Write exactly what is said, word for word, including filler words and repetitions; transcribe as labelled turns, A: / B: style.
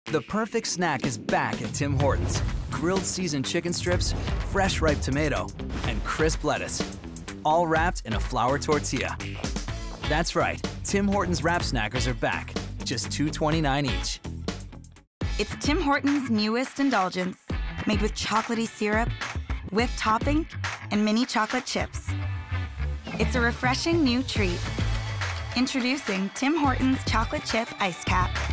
A: The perfect snack is back at Tim Hortons. Grilled seasoned chicken strips, fresh ripe tomato, and crisp lettuce, all wrapped in a flour tortilla. That's right, Tim Hortons Wrap Snackers are back, just two twenty-nine each.
B: It's Tim Hortons' newest indulgence, made with chocolatey syrup, whipped topping, and mini chocolate chips. It's a refreshing new treat. Introducing Tim Hortons Chocolate Chip Iced Cap.